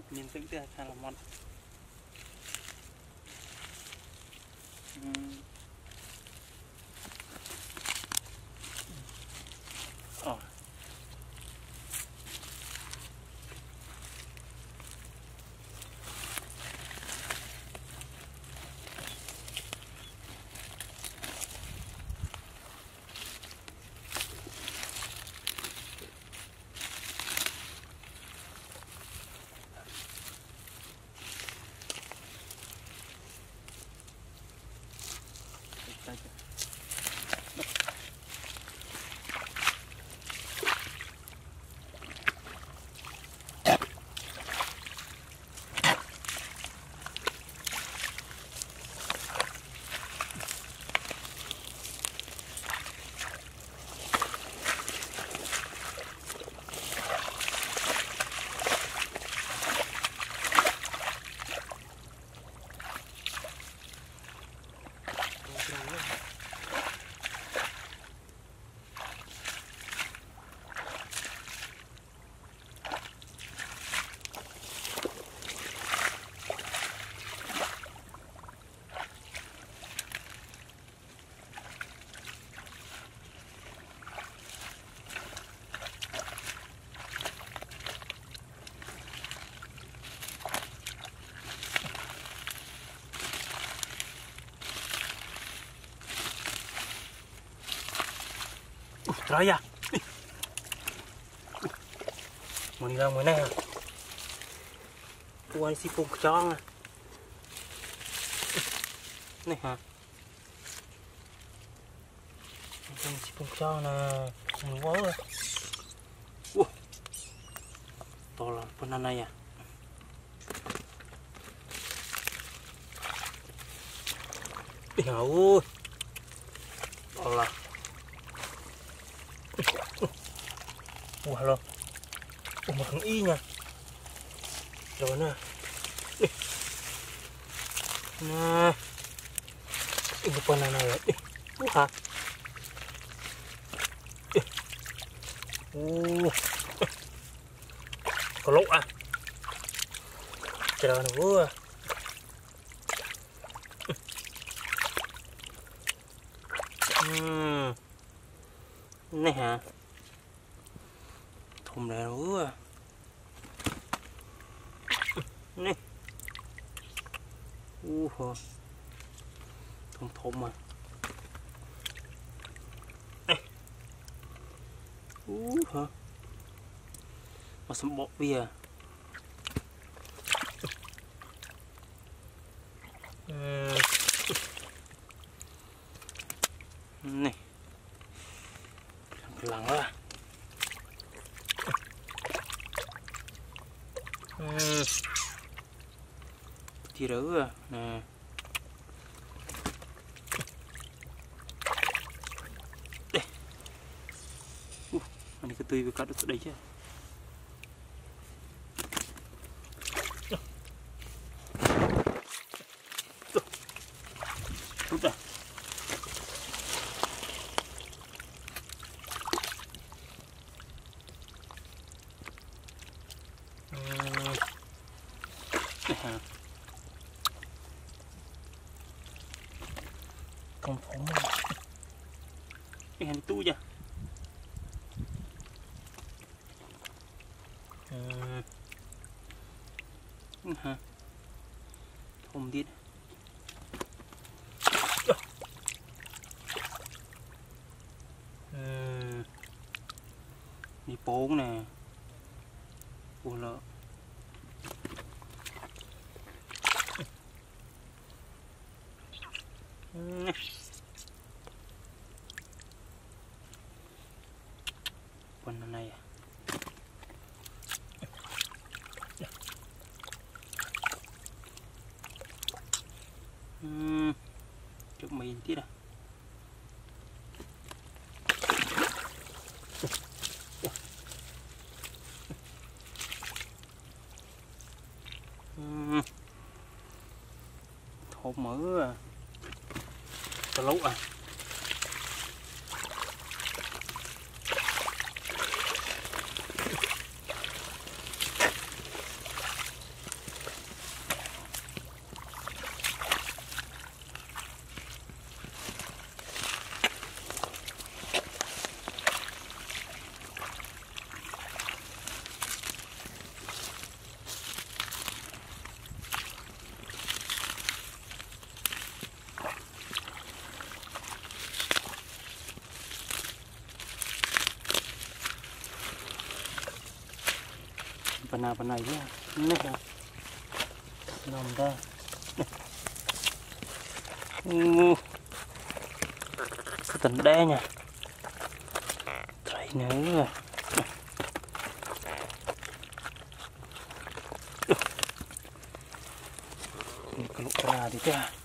nhìn tự tiếc khá là món. Rồi à. Mình ra ngoài này. Tôi xí phục cho này hả? Tôi xí phục cho nè. Mình quá rồi. To lắm con này à. Ôi. To lắm. Ủa rồi. Ủa mà không y nha. Rồi nè. Nè. Ini con này rồi. Ủa hả? Có lỗ à? Chờ nó vừa. Này hả? Thùng này nó vừa. Này. Thùng mà. Hả? Mà sắm bọ bia. Này. Lằng quá. Thì đó nè. Đây. Anh cái tươi vừa cắt được đây chứ. Rút ra. Không phóng cái hành tu chưa hả không biết đi bốn nè buồn lợ con này chụp mình tí nào thộp mỡ à tao lấu à phần này nhá nè nằm ra tận đe nha thấy nữa cái lục ra thì thế à